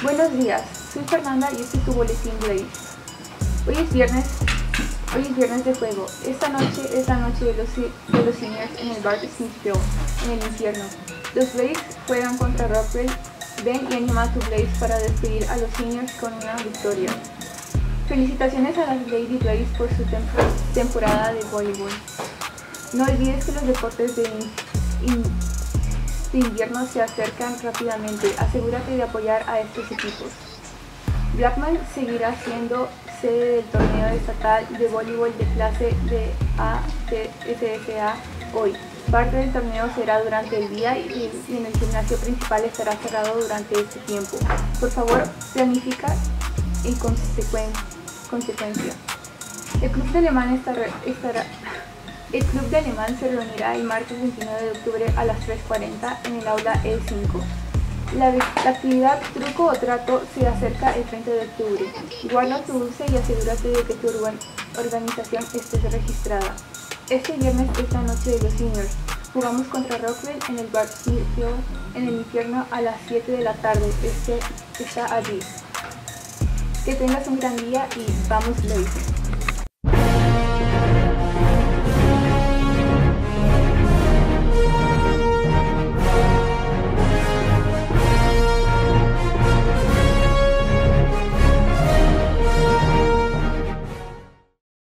Buenos días, soy Fernanda y este es tu boletín Blaze. Hoy es viernes de juego. Esta noche es la noche de los seniors en el bar de Smithfield, en el infierno. Los Blaze juegan contra Rockwell. Ven y anima a tu Blaze para despedir a los seniors con una victoria. Felicitaciones a las Lady Blaze por su temporada de voleibol. No olvides que los deportes de invierno se acercan rápidamente. Asegúrate de apoyar a estos equipos. Blackman seguirá siendo sede del torneo estatal de voleibol de clase de ATSSA hoy. Parte del torneo será durante el día y en el gimnasio principal estará cerrado durante este tiempo. Por favor, planifica en consecuencia. El club de alemán se reunirá el martes 29 de octubre a las 3:40 en el aula E5. La actividad Truco o Trato se acerca el 30 de octubre. Guarda tu dulce y asegúrate de que tu organización esté registrada. Este viernes es la noche de los seniors. Jugamos contra Rockwell en el bar Smithfield en el infierno a las 7 de la tarde. Está allí. Que tengas un gran día y vamos Blaze.